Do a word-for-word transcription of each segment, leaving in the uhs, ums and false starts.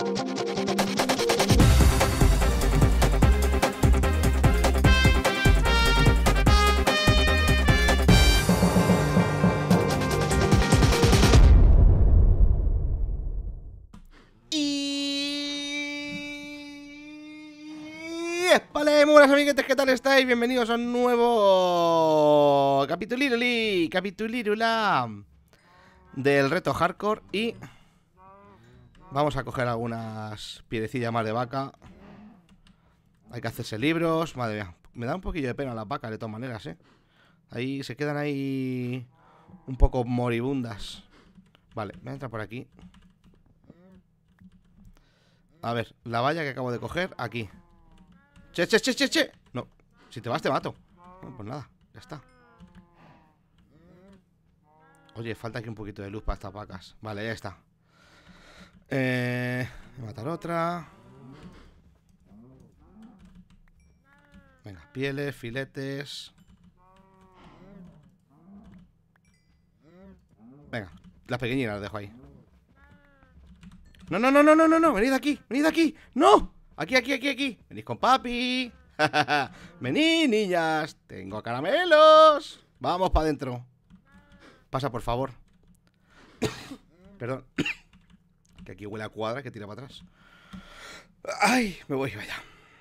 Vale, muy buenas amiguetes, ¿qué tal estáis? Bienvenidos a un nuevo capituliruli, capitulirula del reto hardcore. Y vamos a coger algunas piedecillas más de vaca. Hay que hacerse libros, madre mía. Me da un poquillo de pena las vacas de todas maneras, eh. Ahí se quedan ahí un poco moribundas. Vale, voy a entrar por aquí. A ver, la valla que acabo de coger, aquí. Che, che, che, che, che. No, si te vas te mato. No, pues nada, ya está. Oye, falta aquí un poquito de luz para estas vacas. Vale, ya está. Eh, voy a matar otra. Venga, pieles, filetes. Venga, las pequeñinas las dejo ahí. No, no, no, no, no, no, no. Venid aquí, venid aquí. ¡No! Aquí, aquí, aquí, aquí. Venid con papi. Venid, niñas. Tengo caramelos. Vamos para adentro. Pasa, por favor. Perdón. Que aquí huele a cuadra que tira para atrás. Ay, me voy, vaya.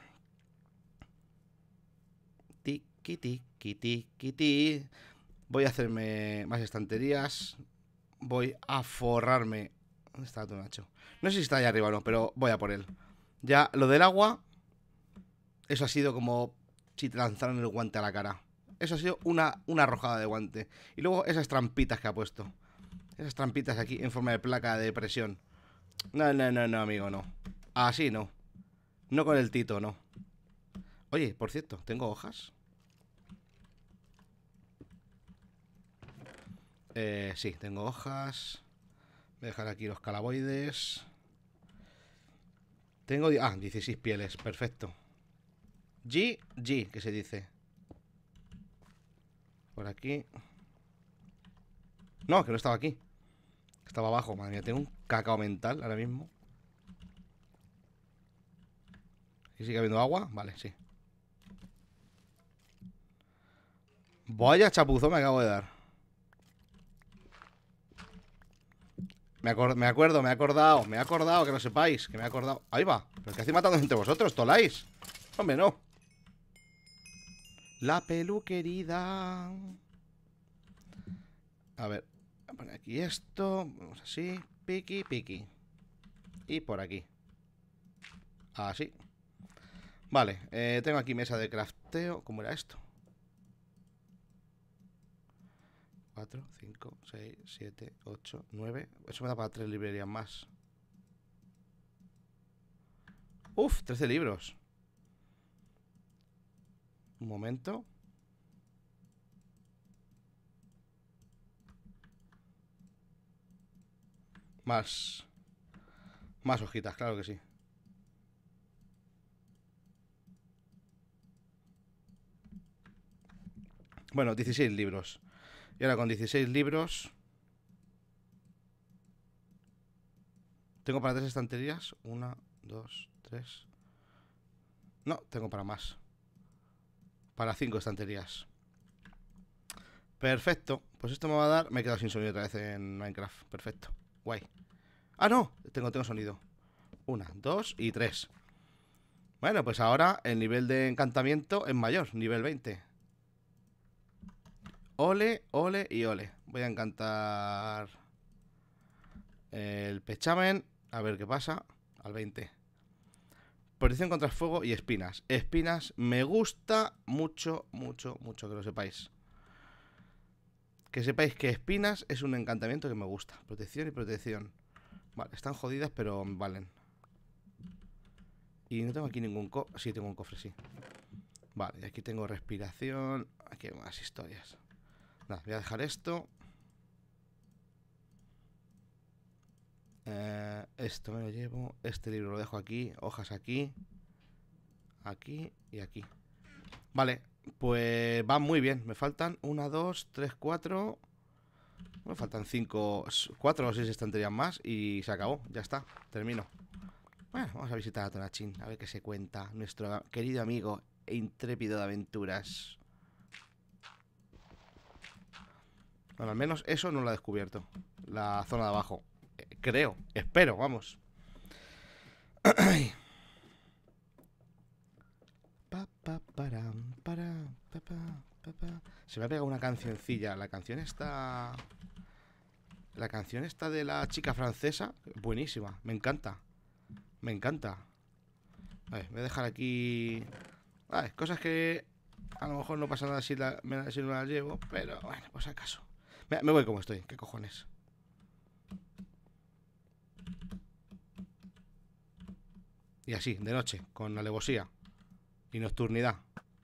Tiki, tiki, tiki, tiki. Voy a hacerme más estanterías. Voy a forrarme. ¿Dónde está tu Nacho? No sé si está allá arriba o no, pero voy a por él. Ya, lo del agua, eso ha sido como si te lanzaran el guante a la cara. Eso ha sido una, una arrojada de guante. Y luego esas trampitas que ha puesto. Esas trampitas aquí en forma de placa de presión. No, no, no, no, amigo, no. Así no. No con el Tito, no. Oye, por cierto, ¿tengo hojas? Eh, sí, tengo hojas. Voy a dejar aquí los calaboides. Tengo... Ah, dieciséis pieles, perfecto. G, G, que se dice. Por aquí. No, que no estaba aquí. Estaba abajo, madre mía, tengo un cacao mental ahora mismo. ¿Aquí sigue habiendo agua? Vale, sí. Vaya chapuzón me acabo de dar. Me, acord me acuerdo, me he acordado, me he acordado, que lo sepáis, que me he acordado. Ahí va, pero que hacéis matando entre vosotros, toláis. Hombre, no. La peluquerida. A ver, voy a poner aquí esto. Vamos así, piqui, piqui. Y por aquí. Así. Vale, eh, tengo aquí mesa de crafteo. ¿Cómo era esto? cuatro, cinco, seis, siete, ocho, nueve. Eso me da para tres librerías más. Uf, trece libros. Un momento. Más. Más hojitas, claro que sí. Bueno, dieciséis libros. Y ahora con dieciséis libros tengo para tres estanterías. Una, dos, tres. No, tengo para más. Para cinco estanterías. Perfecto. Pues esto me va a dar... Me he quedado sin sonido otra vez en Minecraft. Perfecto. Guay. Ah, no. Tengo, tengo sonido. Una, dos y tres. Bueno, pues ahora el nivel de encantamiento es mayor. Nivel veinte. Ole, ole y ole. Voy a encantar el pechamen. A ver qué pasa. Al veinte. Protección contra el fuego y espinas. Espinas me gusta mucho, mucho, mucho, que lo sepáis. Que sepáis que espinas es un encantamiento que me gusta. Protección y protección. Vale, están jodidas, pero valen. Y no tengo aquí ningún cofre. Sí, tengo un cofre, sí. Vale, y aquí tengo respiración. Aquí hay más historias. Nada, voy a dejar esto. Eh, esto me lo llevo. Este libro lo dejo aquí. Hojas aquí. Aquí y aquí. Vale, pues va muy bien. Me faltan una, dos, tres, cuatro. Me faltan cinco, cuatro o seis estanterías más. Y se acabó, ya está, termino. Bueno, vamos a visitar a Tonachín, a ver qué se cuenta nuestro querido amigo e intrépido de aventuras. Bueno, al menos eso no lo ha descubierto. La zona de abajo. Eh, creo, espero, vamos. Pa, pa, para, para, pa, pa, pa, pa. Se me ha pegado una cancioncilla. La canción está... La canción está de la chica francesa. Buenísima, me encanta. Me encanta. A ver, voy a dejar aquí... Vale, cosas que a lo mejor no pasa nada si, la, si no las llevo. Pero bueno, pues acaso. Me, me voy como estoy, qué cojones. Y así, de noche, con alevosía y nocturnidad.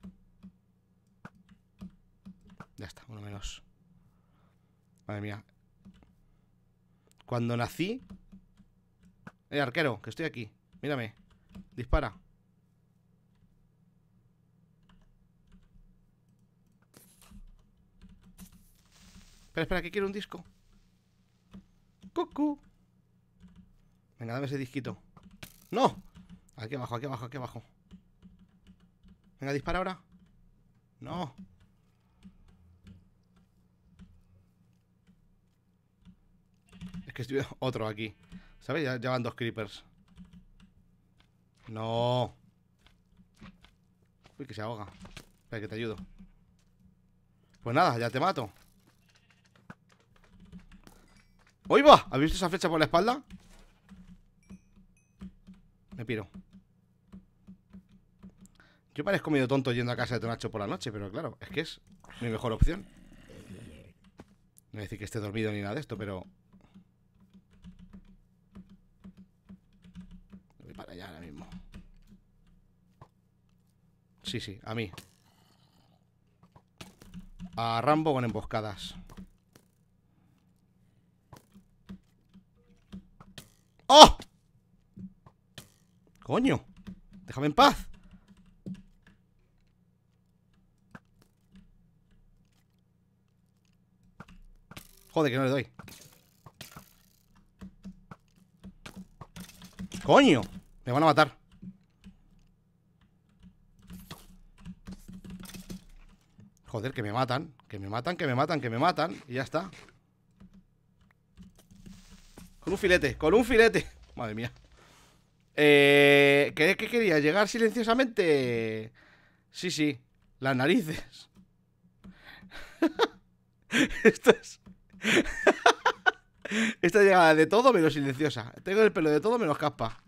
Ya está, uno menos. Madre mía. Cuando nací... Eh, arquero, que estoy aquí. Mírame. Dispara. Espera, espera, que quiero un disco. Cucú. Venga, dame ese disquito. ¡No! Aquí abajo, aquí abajo, aquí abajo. Venga, dispara ahora. No. Es que estoy... Otro aquí. ¿Sabes? Ya, ya van dos creepers. No. Uy, que se ahoga. Espera, que te ayudo. Pues nada, ya te mato. ¡Uy, va! ¿Has visto esa flecha por la espalda? Me piro. Yo parezco medio tonto yendo a casa de Tonacho por la noche, pero claro, es que es mi mejor opción. No voy a decir que esté dormido ni nada de esto, pero... Voy para allá ahora mismo. Sí, sí, a mí. A Rambo con emboscadas. ¡Oh! ¡Coño! ¡Déjame en paz! Joder, que no le doy. ¡Coño! Me van a matar. Joder, que me matan. Que me matan, que me matan, que me matan. Y ya está. Con un filete, con un filete. Madre mía. Eh, ¿qué, ¿Qué quería? ¿Llegar silenciosamente? Sí, sí. Las narices. Esto es... Esta llegada de todo menos silenciosa. Tengo el pelo de todo menos caspa.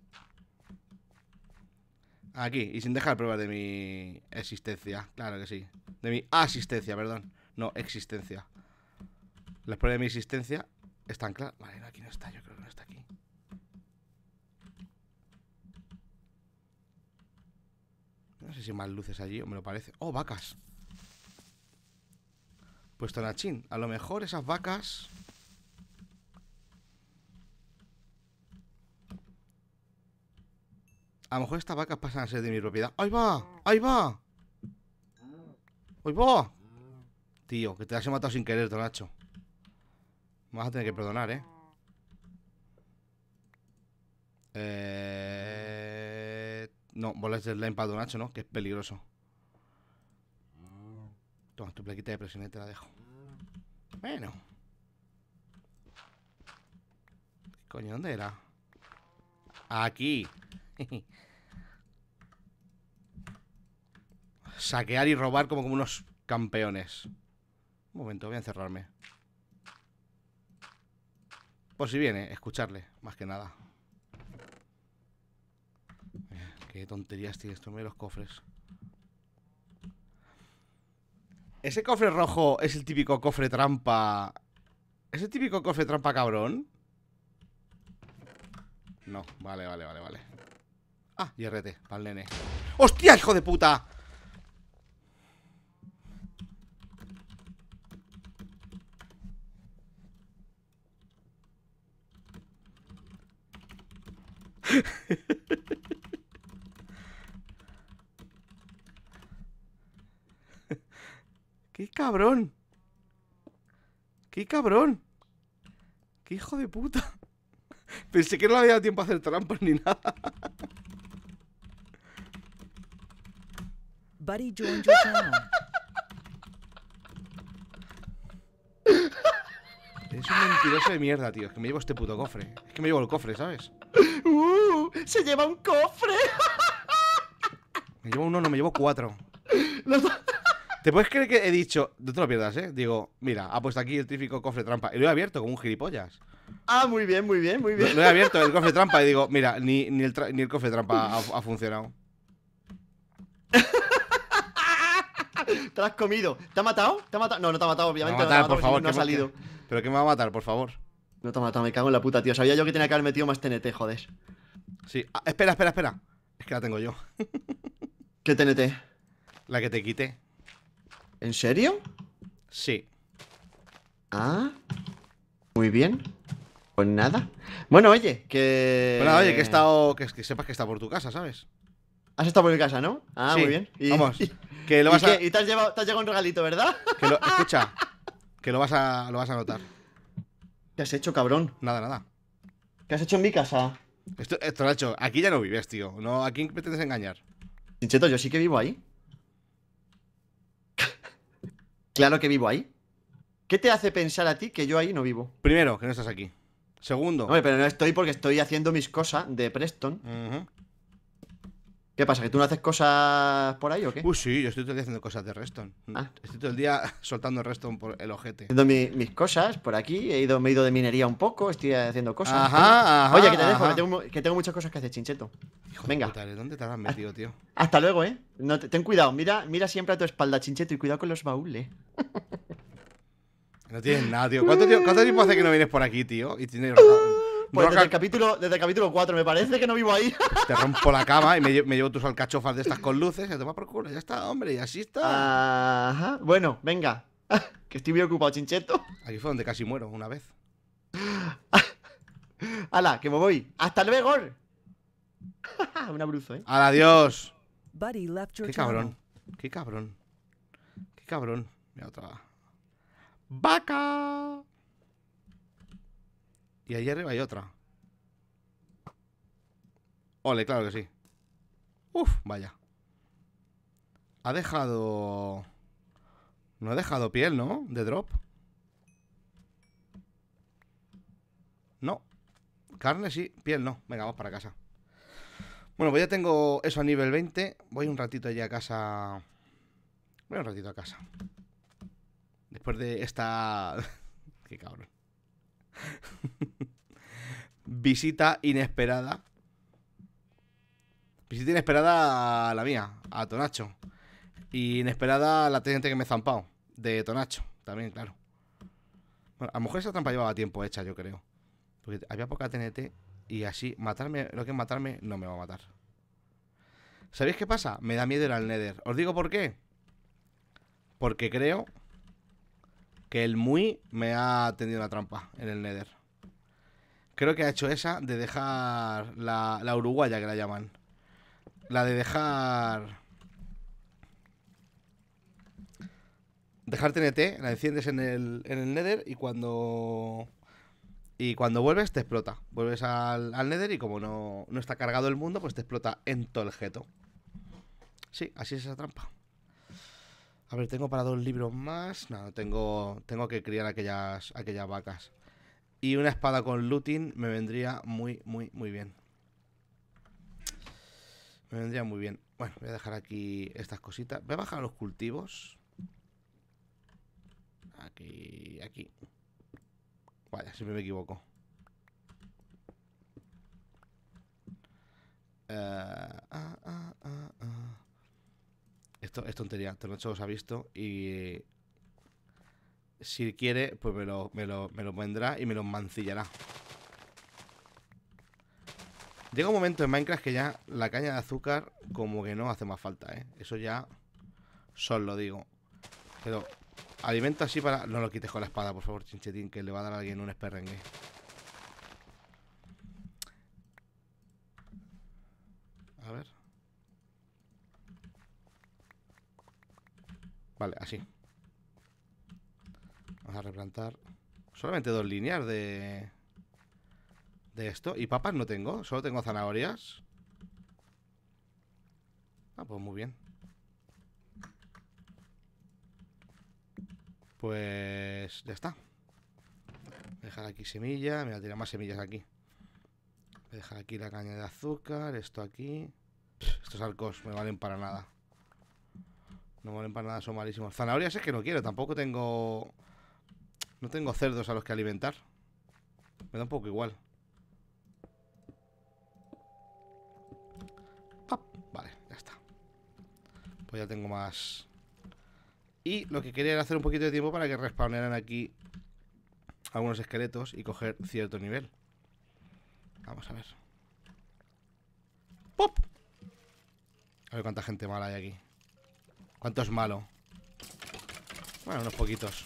Aquí, y sin dejar pruebas de mi existencia. Claro que sí. De mi asistencia, perdón. No, existencia. Las pruebas de mi existencia están claras. Vale, no, aquí no está, yo creo que no está aquí. No sé si hay más luces allí o me lo parece. ¡Oh, vacas! Pues Tonachín, a lo mejor esas vacas... A lo mejor estas vacas pasan a ser de mi propiedad. ¡Ahí va! ¡Ahí va! ¡Ahí va! Tío, que te las he matado sin querer, Tonacho. Me vas a tener que perdonar, ¿eh? Eh... No, bolas de slime para Tonacho, ¿no? Que es peligroso. Toma, tu plaquita de presión, te la dejo. Bueno. ¿Qué coño? ¿Dónde era? Aquí. Saquear y robar como, como unos campeones. Un momento, voy a encerrarme. Por si viene, escucharle, más que nada. Eh, qué tonterías tiene esto, mira los cofres. ¿Ese cofre rojo es el típico cofre trampa? ¿Es el típico cofre trampa cabrón? No, vale, vale, vale, vale. Ah, y R T, para el nene. ¡Hostia, hijo de puta! ¡Qué cabrón! ¡Qué cabrón! ¡Qué hijo de puta! Pensé que no le había dado tiempo a hacer trampas ni nada. Buddy joined your channel. Es un mentiroso de mierda, tío. Es que me llevo este puto cofre. Es que me llevo el cofre, ¿sabes? ¡Uh! ¡Se lleva un cofre! Me llevo uno, no, me llevo cuatro. Los- ¿Te puedes creer que he dicho? No te lo pierdas, ¿eh? Digo, mira, ha puesto aquí el típico cofre trampa. Y lo he abierto como un gilipollas. Ah, muy bien, muy bien, muy Lo, bien. lo he abierto, el cofre trampa, y digo, mira, ni, ni, el, tra- ni el cofre trampa ha, ha funcionado. Te lo has comido. ¿Te ha matado? ¿Te ha matado? No, no te ha matado, Me va a obviamente. matar, no te ha por matado, favor. porque no ha que me- salido. que- ¿Pero qué me va a matar, por favor? No te ha matado, me cago en la puta, tío. Sabía yo que tenía que haber metido más T N T, joder. Sí. Ah, espera, espera, espera. Es que la tengo yo. ¿Qué T N T? La que te quité. ¿En serio? Sí. Ah. Muy bien. Pues nada. Bueno, oye, que. Bueno, oye, que he estado. Que, que sepas que está por tu casa, ¿sabes? Has estado por mi casa, ¿no? Ah, Sí. muy bien. Y, Vamos. y- Que lo ¿y vas a. qué? Y te has llevado, te has llevado un regalito, ¿verdad? Que lo, escucha. Que lo vas a. Lo vas a notar. ¿Qué has hecho, cabrón? Nada, nada. ¿Qué has hecho en mi casa? Esto, esto lo he hecho. Aquí ya no vives, tío. No, ¿a quién pretendes engañar? Chincheto, yo sí que vivo ahí. Claro que vivo ahí. ¿Qué te hace pensar a ti que yo ahí no vivo? Primero, que no estás aquí. Segundo. Hombre, pero no estoy porque estoy haciendo mis cosas de Preston. Ujú. ¿Qué pasa? ¿Que tú no haces cosas por ahí o qué? Uy, sí, yo estoy todo el día haciendo cosas de Reston. Ah. Estoy todo el día soltando Reston por el ojete. Haciendo mi- mis cosas por aquí. He ido, me he ido de minería un poco. Estoy haciendo cosas. Ajá, ajá. Oye, que te dejo, ajá. que tengo, mu- que tengo muchas cosas que hacer, Chincheto. Hijo de Venga. puta, ¿de dónde te has metido, tío? Hasta luego, ¿eh? No te- ten cuidado. Mira, mira siempre a tu espalda, Chincheto, y cuidado con los baúles. No tienes nada, tío. ¿Cuánto, tío- cuánto tiempo hace que no vienes por aquí, tío? Y tienes. Pues roja- desde el capítulo, desde el capítulo cuatro, me parece que no vivo ahí. Te rompo la cama y me, lle- me llevo tus alcachofas de estas con luces. Y te va por culo. Ya está, hombre, y así está. Ajá. Bueno, venga. Que estoy muy ocupado, Chincheto. Aquí fue donde casi muero una vez. Hala, que me voy. ¡Hasta luego! Un abrazo, ¿eh? ¡Adiós! Buddy left your ¡Qué channel. cabrón! ¡Qué cabrón! ¡Qué cabrón! Mira otra. ¡Vaca! Y ahí arriba hay otra. Ole, claro que sí. Uf, vaya. Ha dejado... No ha dejado piel, ¿no? De drop. No. Carne sí, piel no. Venga, vamos para casa. Bueno, pues ya tengo eso a nivel veinte. Voy un ratito allí a casa. Voy un ratito a casa. Después de esta... Qué cabrón. Visita inesperada. Visita inesperada a la mía, a Tonacho. Y inesperada a la teniente que me he zampado. De Tonacho, también, claro. Bueno, a lo mejor esa trampa llevaba tiempo hecha, yo creo. Porque había poca T N T. Y así, matarme, lo que es matarme, no me va a matar. ¿Sabéis qué pasa? Me da miedo ir al Nether. ¿Os digo por qué? Porque creo que el Muy me ha tendido una trampa en el Nether. Creo que ha hecho esa de dejar la, la uruguaya, que la llaman. La de dejar... Dejar T N T, la enciendes en el, en el Nether y cuando... Y cuando vuelves te explota. Vuelves al, al Nether y como no, no está cargado el mundo, pues te explota en todo el jeto. Sí, así es esa trampa. A ver, tengo para dos libros más. No, tengo, tengo que criar aquellas, aquellas vacas. Y una espada con looting me vendría muy, muy, muy bien. Me vendría muy bien. Bueno, voy a dejar aquí estas cositas. Voy a bajar los cultivos. Aquí, aquí. Vaya, siempre me equivoco. Uh, ah, ah, ah, ah. Esto es tontería, Tonacho os ha visto y si quiere, pues me lo, me lo, me lo vendrá y me lo mancillará. Llega un momento en Minecraft que ya la caña de azúcar como que no hace más falta, ¿eh? Eso ya solo lo digo. Pero alimento así para... No lo quites con la espada, por favor, Chinchetín, que le va a dar a alguien un esperrengue. A ver. Vale, así. Vamos a replantar. Solamente dos líneas de... de esto. Y papas no tengo, solo tengo zanahorias. Ah, pues muy bien. Pues ya está. Voy a dejar aquí semilla. Mira, tirar más semillas aquí. Voy a dejar aquí la caña de azúcar. Esto aquí. Estos arcos me valen para nada. No valen para nada, son malísimos. Zanahorias es que no quiero, tampoco tengo... No tengo cerdos a los que alimentar. Me da un poco igual. ¡Pap! Vale, ya está. Pues ya tengo más. Y lo que quería era hacer un poquito de tiempo para que respawnaran aquí algunos esqueletos y coger cierto nivel. Vamos a ver. ¡Pop! A ver cuánta gente mala hay aquí. ¿Cuánto es malo? Bueno, unos poquitos.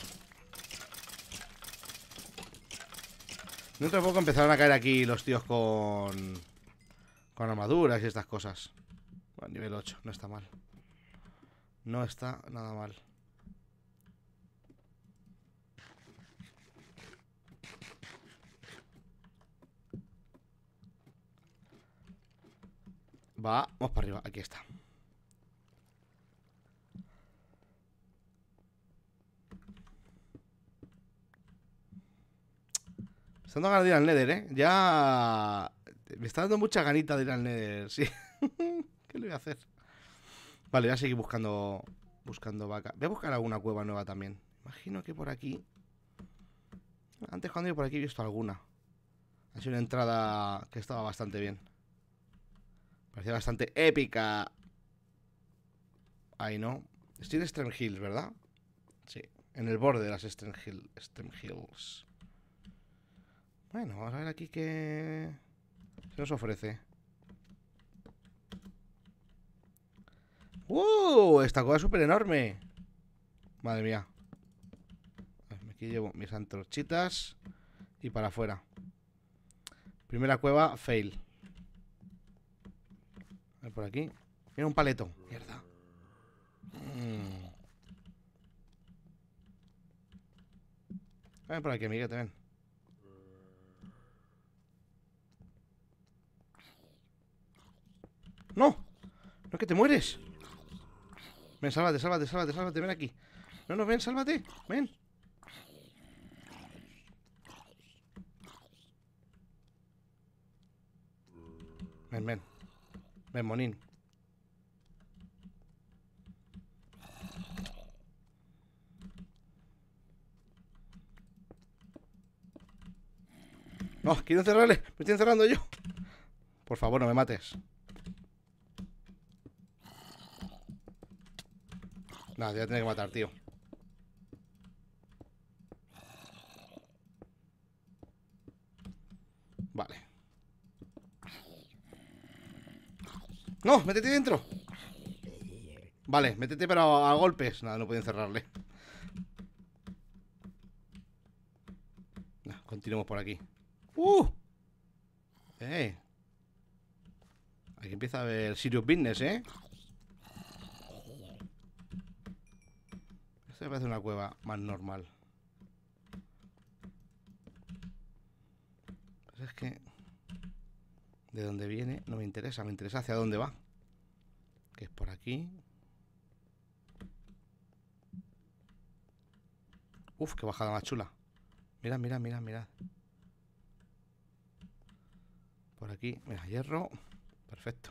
Dentro de poco empezaron a caer aquí los tíos con... Con armaduras y estas cosas. Bueno, nivel ocho, no está mal. No está nada mal. Va, vamos para arriba, aquí está. Me está dando ganas de ir al Nether, ¿eh? Ya... Me está dando mucha ganita de ir al Nether, sí. ¿Qué le voy a hacer? Vale, voy a seguir buscando... Buscando vaca. Voy a buscar alguna cueva nueva también. Imagino que por aquí... Antes cuando iba por aquí he visto alguna. Ha sido una entrada que estaba bastante bien. Parecía bastante épica. Ahí no. Estoy en Extreme Hills, ¿verdad? Sí. En el borde de las Extreme Hill- Extreme Hills. Bueno, vamos a ver aquí qué se nos ofrece. ¡Uh! Esta cueva es súper enorme. Madre mía. Aquí llevo mis antorchitas. Y para afuera. Primera cueva, fail. A ver por aquí. Mira un paleto. Mierda. Mm. Ven por aquí, amiguete, ven. ¡No! ¡No, es que te mueres! Ven, sálvate, sálvate, sálvate, sálvate, ven aquí. No, no, ven, sálvate, ven. Ven, ven. Ven, monín. No, quiero encerrarle. Me estoy encerrando yo. Por favor, no me mates. Nada, te voy a tener que matar, tío. Vale. ¡No! ¡Métete dentro! Vale, métete pero a, a golpes. Nada, no puedo encerrarle. Nah, continuemos por aquí. ¡Uh! ¡Eh! Aquí empieza a haber serious business, ¿eh? Esta me parece una cueva más normal. Pues es que... De dónde viene no me interesa. Me interesa hacia dónde va. Que es por aquí. Uf, qué bajada más chula. Mira, mira, mira, mira. Por aquí, mira, hierro. Perfecto.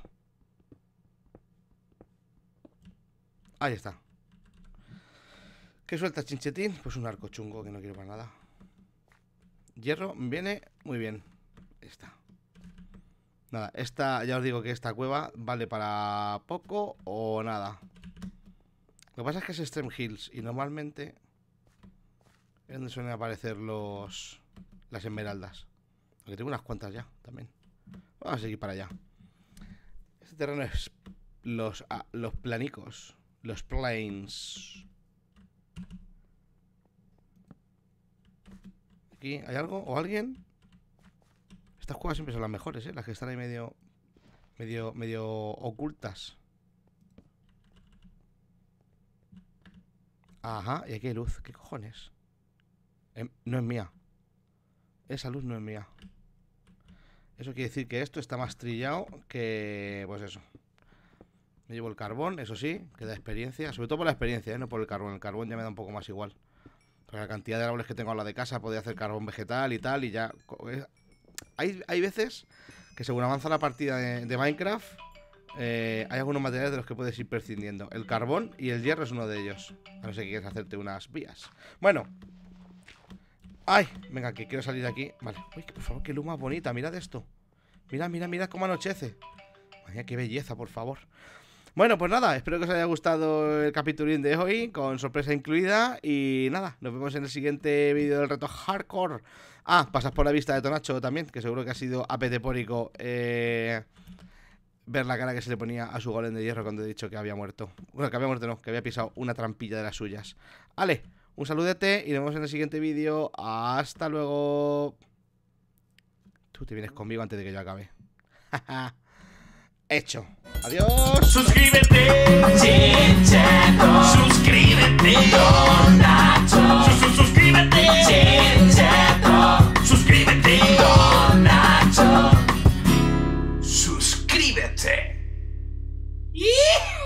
Ahí está. ¿Qué suelta chinchetín? Pues un arco chungo que no quiero para nada. Hierro viene muy bien. Ahí está. Nada, esta, ya os digo que esta cueva vale para poco o nada. Lo que pasa es que es Extreme Hills y normalmente es donde suelen aparecer los las esmeraldas. Aunque tengo unas cuantas ya también. Vamos a seguir para allá. Este terreno es los, ah, los planicos. Los plains. ¿Aquí hay algo o alguien? Estas cuevas siempre son las mejores, ¿eh? Las que están ahí medio... Medio, medio ocultas. Ajá, y aquí hay luz. ¿Qué cojones? Eh, no es mía. Esa luz no es mía. Eso quiere decir que esto está más trillado que... Pues eso. Me llevo el carbón, eso sí, que da experiencia. Sobre todo por la experiencia, ¿eh? No por el carbón. El carbón ya me da un poco más igual. Por la cantidad de árboles que tengo a la de casa, podía hacer carbón vegetal y tal, y ya... Hay, hay veces que según avanza la partida de, de Minecraft, eh, hay algunos materiales de los que puedes ir prescindiendo. El carbón y el hierro es uno de ellos. A no ser que quieras hacerte unas vías. Bueno. Ay, venga, que quiero salir de aquí. Vale. Uy, por favor, qué luz más bonita. Mirad esto. Mira, mira, mira cómo anochece. Vaya, qué belleza, por favor. Bueno, pues nada, espero que os haya gustado el capítulo de hoy, con sorpresa incluida. Y nada, nos vemos en el siguiente vídeo del reto hardcore. Ah, pasad por la vista de Tonacho también, que seguro que ha sido apetepórico eh, ver la cara que se le ponía a su golem de hierro cuando he dicho que había muerto. Bueno, que había muerto no, que había pisado una trampilla de las suyas. Vale, un saludete y nos vemos en el siguiente vídeo. Hasta luego. Tú te vienes conmigo antes de que yo acabe. Hecho. Adiós. Suscríbete, Chincheto. Suscríbete, Don Nacho. Sus- sus- Suscríbete, Chincheto. Suscríbete, Don Nacho. Suscríbete. ¡Yee!